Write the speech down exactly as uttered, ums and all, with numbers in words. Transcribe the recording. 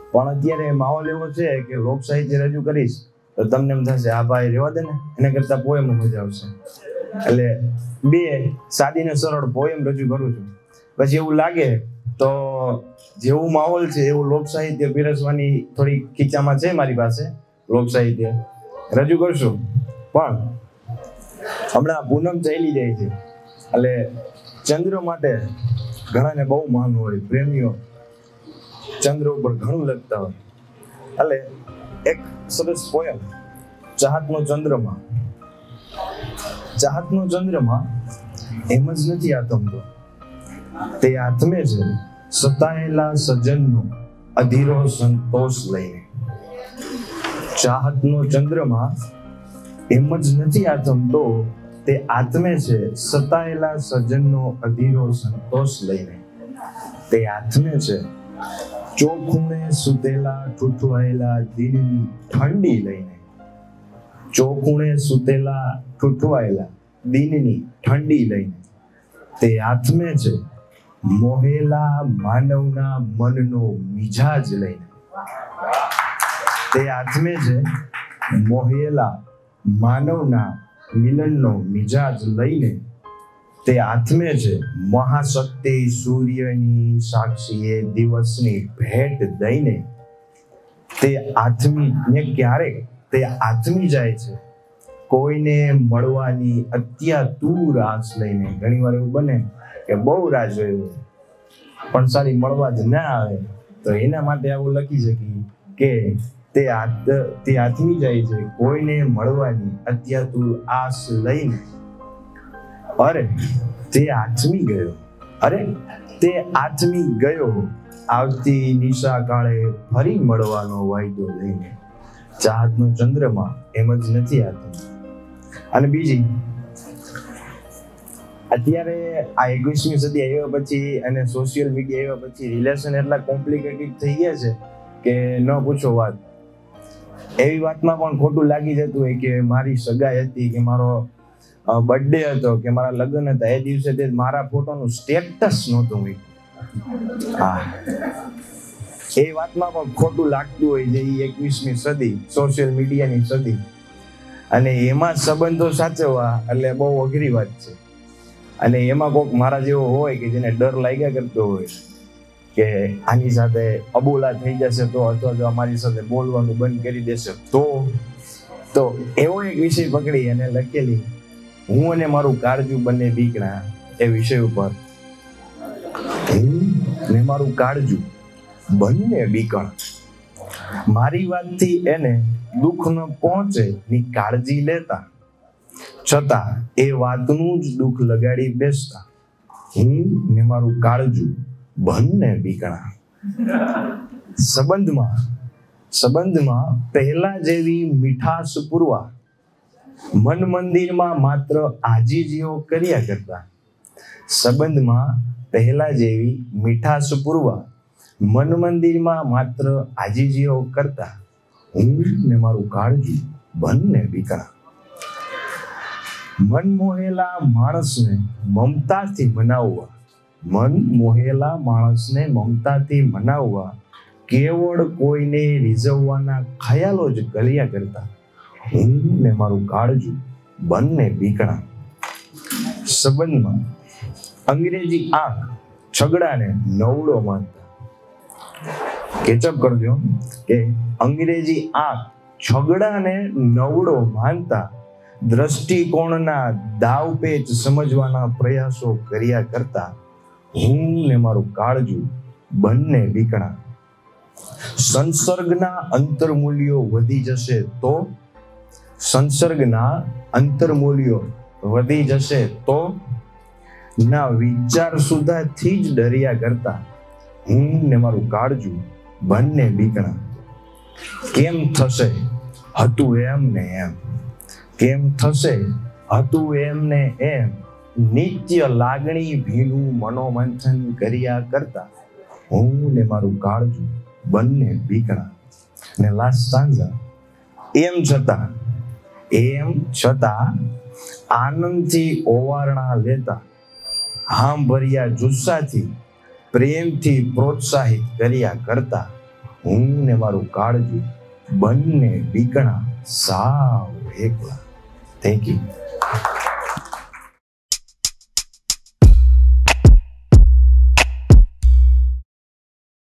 પણ અત્યારે માહોલ એવો છે કે લોક સાહિત્ય રજૂ કરીશ તો તમને એમ થશે આ ભાઈ રહેવા દે ને, એના કરતા પોએમ મજા આવશે. એટલે બે સાદી ને સરળ પોએમ રજૂ કરું છું. પછી એવું લાગે તો જેવું માહોલ છે એવું લોક સાહિત્ય પીરસવાની થોડી ખીચામાં છે મારી પાસે, લોક સાહિત્ય રજૂ કરશું. પણ હમણાં પૂનમ ચાલી જાય છે એટલે ચંદ્ર માટે ઘણાને બહુ માન હોય, પ્રેમીઓ ચંદ્ર ઉપર ઘણું લખતા હોય. એટલે એક સરસ પોયમ ચાહતનો ચંદ્રમાં. ચાહતનો ચંદ્રમાં એમ જ નથી આથમતો, તે આત્મે છે સતાયેલા સજ્જનનો અધીરો સંતોષ લઈને. ચાહતનો ચંદ્રમાં એમ જ નથી આથમતો, તે આત્મે છે સતાયેલા સજ્જનનો અધીરો સંતોષ લઈને. તે આત્મે છે ચોખૂણે સુતેલા ઠૂઠવાયેલા દિનની ઠંડી લઈને. ચોખૂણે સુતેલા ઠૂઠવાયેલા દિનની ઠંડી લઈને. તે આત્મે છે મોહેલા માનવના મનનો મિજાજ લઈને. તે આત્મે છે મોહેલા માનવના મિલનનો મિજાજ લઈને. તે આત્મે છે મહાશક્તિ સૂર્યની સાક્ષીએ દિવસની ભેટ દઈને. તે આત્મીને ક્યારેક તે આત્મી જાય છે કોઈને મળવાની અત્યાતુર આસ લઈને. ઘણી વાર એવું બને કે બહુ રાહ જોયું પણ સારી મળવા જ ના આવે, તો એના માટે આવું લખી શકીએ કે તે તે આત્મી જાય છે કોઈને મળવાની અત્યાતુર આસ લઈને. અરે તે આત્મી ગયો, અરે તે આત્મી ગયો આવતી નિશા કાળે ફરી મળવાનો વાયદો લઈને. ચાહતનો ચંદ્રમાં એમ જ નથી આત્મી. અને બીજી, અત્યારે આ એકવીસમી સદી આવ્યા પછી અને સોશિયલ મીડિયા આવ્યા પછી રિલેશન એટલા કોમ્પ્લિકેટેડ થઈ ગયા છે કે ન પૂછો વાત. એવી વાતમાં પણ ખોટું લાગી જતું હોય કે મારી સગાઈ હતી કે મારો બર્થડે હતો કે મારા લગ્ન હતા, એ દિવસે તે મારા ફોટોનું સ્ટેટસ નહોતું હોય. હા, એ વાતમાં પણ ખોટું લાગતું હોય છે. એ એકવીસમી સદી સોશિયલ મીડિયાની સદી, અને એમાં સંબંધો સાચવવા એટલે બહુ અઘરી વાત છે. અને એમાં કોઈક મારા જેવો હોય કે જેને ડર લાગ્યા કરતો હોય કે આની સાથે અબોલા થઈ જશે તો, અથવા તો અમારી સાથે બોલવાનું બંધ કરી દેશે તો તો એવો એક વિષય પકડી અને લખેલી હું અને મારું કાળજું બંને બીકણા. એ વિષય ઉપર હું ને મારું કાળજું બંને બીકણ. મારી વાતથી એને દુઃખ ન પહોંચે ની કાળજી લેતા, છતાં એ વાતનું જ દુઃખ લગાડી બેસતા. હું ને મારું કાળજું બંને બીકણા. સંબંધમાં સંબંધમાં પહેલા જેવી મીઠાશ પૂરવા મન મંદિરમાં માત્ર આજીજીઓ કર્યા કરતા. સંબંધમાં પહેલા જેવી મીઠાશ પૂરવા મન મંદિરમાં માત્ર આજીજીઓ કરતા. હું ને મારું કાળજું બંને બીકણા. મન મોહેલા માણસને મમતાથી મનાવવા મન મોહેલા માણસને મમતાથી મનાવવા કેવળ કોઈને રીઝવવાના ખયાલો જ કર્યા કરતા. હું ને મારું કાળજું બંને બીકણા. સંબંધમાં અંગ્રેજી આંખ છગડાને નવડો માનતા. કેચઅપ કરજો કે અંગ્રેજી આંખ છગડાને નવડો માનતા દ્રષ્ટિકોણના દાવપેચ સમજવાના પ્રયાસો કર્યા કરતા. હું ને મારું કાળજું બંને બીકણા. સંસર્ગના અંતરમૂલ્યો વધી જશે તો સંસર્ગના અંતરમૂલ્યો વધી જશે તો ના વિચાર સુધાથી જ ડર્યા કરતા. હું ને મારું કાળજું બંને બીકણા. કેમ થશે હતું એમ ને એમ, કેમ થશે હતું એમ ને એમ નિત્ય લાગણી ભીનું મનોમંથન કર્યા કરતા. હું ને મારું કાળજું બંને બીકણા. ને લાસ્ટ સાંજા, એમ છતાં એમ છતાં આનંદથી ઓવારણા લેતા હામ ભર્યા જુસ્સાથી પ્રેમથી પ્રોત્સાહિત કર્યા કરતા. હું ને મારું કાળજું બંને બીકણા સાવ એકલા. Thank you.